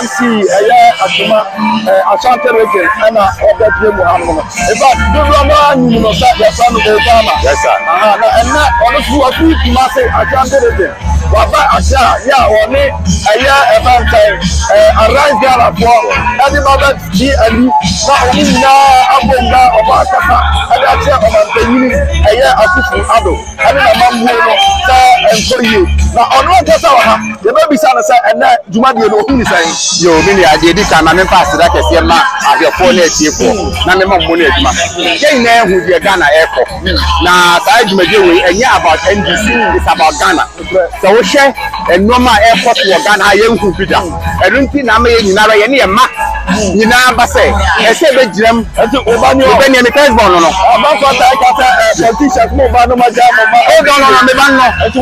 MCE Asuma Ashanti region and Pendream Muhammad. In fact, you know the son of Obama. Yes, sir. And now on the two of you must say Ashanti region. Waba Asha, yeah, on it a year about time. Arise Gala for every moment. She and you not only now Abunda of Akasa and I tell about the unit a year of Ado. And then a man and for you. Now, on what the baby son and that Jumadi who is saying, you really I did it. I'm a pastor that is your man. I have 4 years here. Now, my mom won't get there with your Ghana airport. Now, I do a year about NDC. It's about Ghana. So, we share a normal airport to Ghana. I am to be done. I don't think I'm a map. You know, I say, I say, the gem to Obani, Obani, and the firstborn. About what I got a t-shirt, no, but no, my job. Oh, don't know, I'm the man.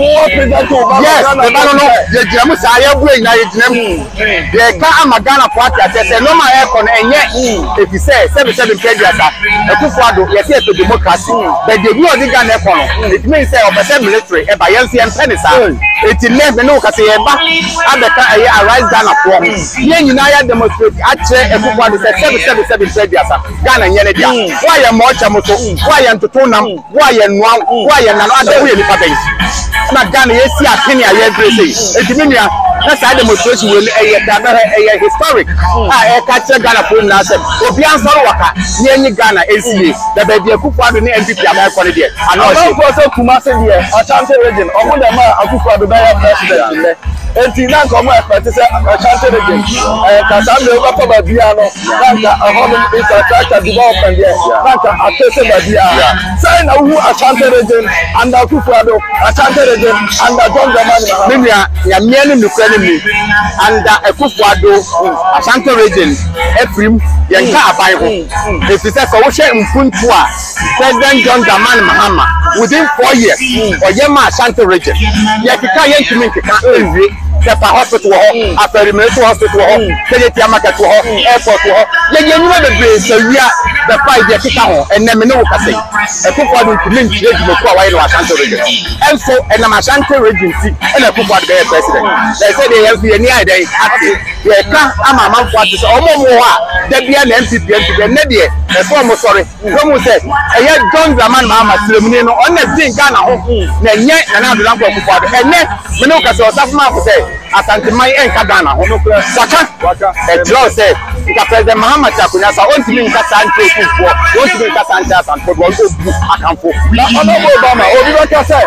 Yes, the Jamus I have bring them. They can't Ghana party. I said, no, my aircon, and yet, if you say 77 pages, a Kufado, yes, to democracy, but you know the Ghana aircon. It means say of a military, a Bayansi and Penisa. It's 11 no Caseba, and the Arise Ghana form. Here, United demonstrate actually a Kufado said 77 pages, Ghana Yenedia. Why am Mochamoto? Why am Totonam? Why am Wow? Why am another way in the not Ghana, yes, Kenya, it's Minia. That's how demonstration will a historic. I catch a Ghana for now. Obian Sorowaka, near Ghana, MCE, the baby of Kufa and MVP American idea. And also Kumasi here, Ashanti region, or one of my Akufa, the president. And Tina come up, but it's a Ashanti region. Cassandra over Babiano, Naka, a home infrastructure development here, Naka, a person Babia. Sign a who Ashanti region, and the Kufa, Ashanti region, and the John Gamania, Yamian Ukraine, and a Kufuado, Ashanti region, Ephraim, Yanka Bible. If it's a social in Puntua, President John Dramani Mahama, within 4 years, or Yama Ashanti region, Yakika Yanki, Sepa hospital, after the military hospital, Kennedy market, airport, you know the place, so we are the 5 year kick and then no Cassie. A football to mean to go away to Ashanti region. And so, and I'm Ashanti region, and a football their president. They say they have been near day, they can't, I'm a man for this, almost more, they be an MCP, and Nedia, a former sorry, someone said, I had John Zaman Mama, Silumino, on the thing Ghana, then yet another lump of football, and then Minoka saw some man to say. Asante mai enka Ghana waka ejlo say nka president Muhammad Chakunya sa ontimi nka sante kufu ontimi nka sante asanfo do obu akanfo na honorable Obama obi waka say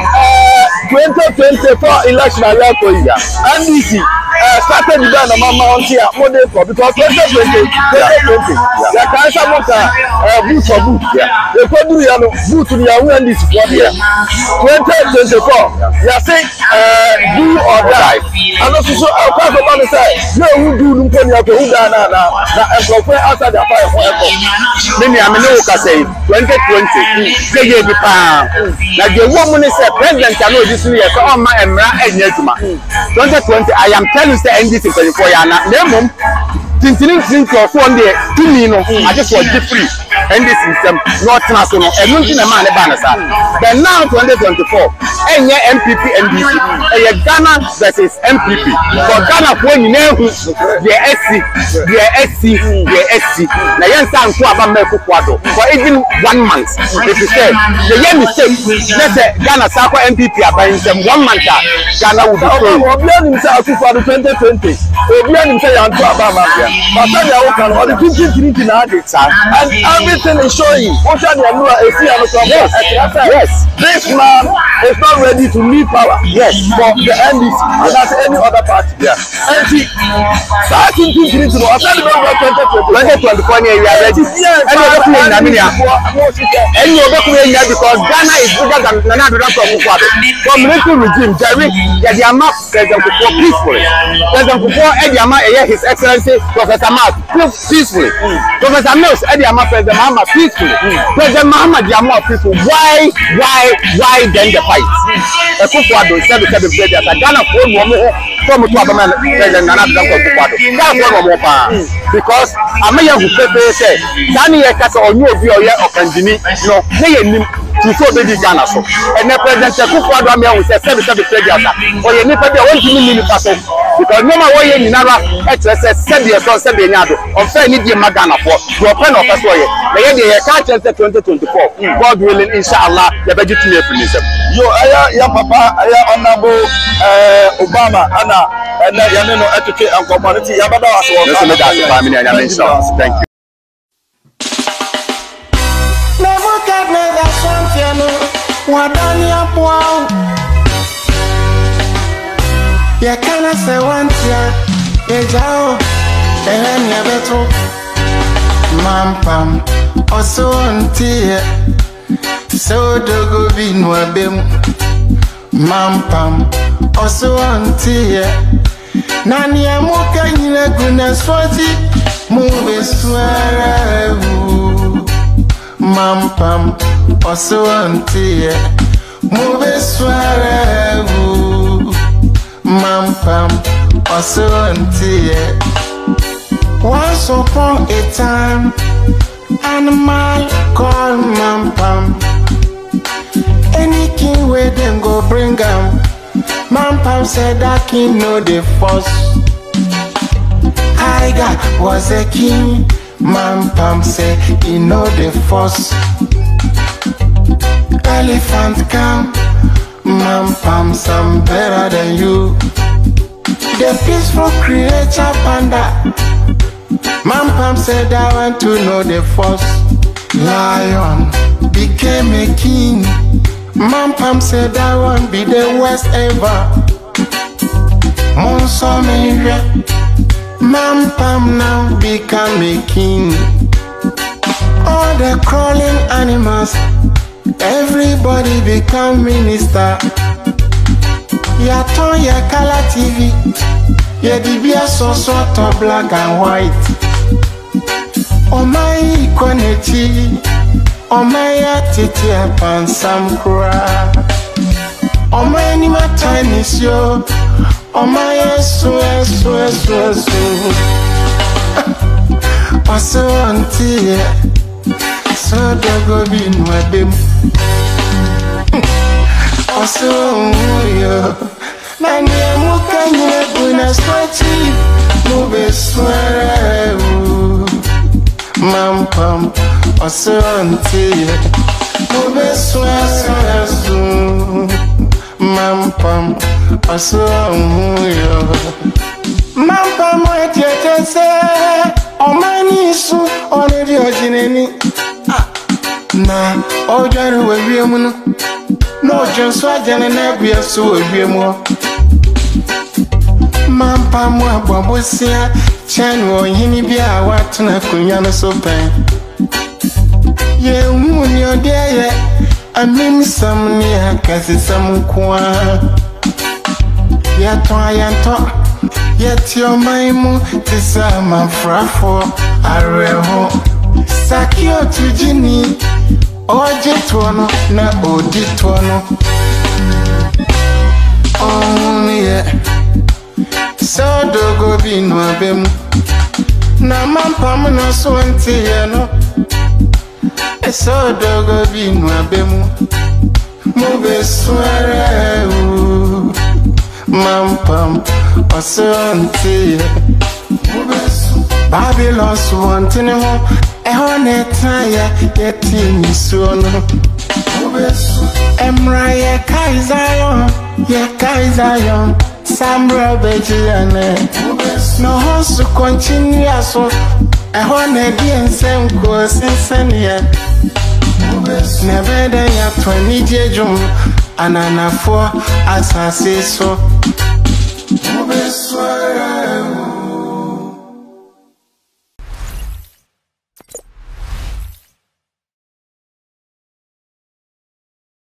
2024 election aleko ya NDC started the ban mama on here model for because 2020 ya kan sa moka boot for boot they go do ya no boot to ya NDC for there 2024 ya say do or die. And also, I'll talk about the side. No, who do Lumponi of the Udana and compare outside the fire for airport. Many Aminoka say 2020, they gave the pound. Like the woman is a president, I know this year, so on my Emra and Yetuma. 2020, I am telling you, the NDC 24 Yana, Lemon. Tintin of 1 day, 2 minutes, I just want to free. And this system, not national, and losing a man, but now 2024, and your MPP NDC, and Ghana versus MPP. For Ghana, when you know the SC, the SC. Now, young son, who have a for even 1 month. If you say, the young mistake, let's say Ghana Sako MPP are buying them 1 month, Ghana will be thrown. Obian himself for the 2020, Obian himself, Obama. But all the and everything is showing. Yes, this man is not ready to leave power. Yes, for the NDC and as any other party. Yeah, and he starting to get to know. After the 2024 year, we are ready. Any other player because Ghana is bigger than another from military regime. Jerry, they are not President Kufuor peacefully. President Kufuor, His Excellency. Professor Mark, peacefully. Professor Mills, Eddie Ama, President Mahama, peacefully. President Muhammad Yamu, peaceful. Why then the fight? A Kufuor, 77 players, a Ghana from President Nana Kufuor. Because Amaya who say, Danny Ekasa or New View or Kandini, no, they to so baby Ghana so. And the President Kufuor will say 77 players, or you never want to mean because no matter what you nara said your son said nyado on fair need the magana for your pen of first way na ye dey catch 2024 God willing inshallah the budget to me finish yo ya papa ya honorable Obama ana na ya no etike and community ya bada waso no so me that family and inshallah thank you never get me that something wadani apo ya kana se wantia ya jao ehania beto mampam oso ontie so dogo binwa bem mampam oso ontie nani amuka nyina guna swati mube swara mampam oso ontie mube swara mampam oso ontie. Once upon a time, animal called mampam. Any king where them go bring him. Mampam said that king know the force. Tiger was a king. Mampam said he know the force. Elephant come. Mampam some better than you. The peaceful creature panda. Mampam said I want to know the force. Lion became a king. Mampam said I want be the worst ever. Monsomere. Mampam now become a king. All the crawling animals, everybody become minister. Ya ton ya color TV. Ya dibia so sort of black and white. Oh my equality. Oh my titi upon some cry. Oh my anima tiny show. Oh my so. Also auntie. So dogo bin wabim. Also yo. Nani amuka nye guna swati mube swara mampam also auntie mube swara mampam also yo mampam wetete se omani su onedi ojineni na ojanu wewiemu no no jonso ajane na bia so wewiemu Mampam wa bwabosia chanu yini bia watu na kunyana sopen ye umuni odeye amim samni akasi samkwa ya to ayanto ye tio maimu tisama frafo areho sakio tujini oje tuono na odi tuono yeah. So dogo binwa bem na mampam no so ntie no so dogo binwa bem mo be swara mampam oso ntie mo be su Babylon so ntine ho ho ne taya yeti ni so no mo be su emra ye kaizayon Sambra bejiane no hosu continue so ehona di ensem ko sensenia never day ya 20 jejum ananafo asase so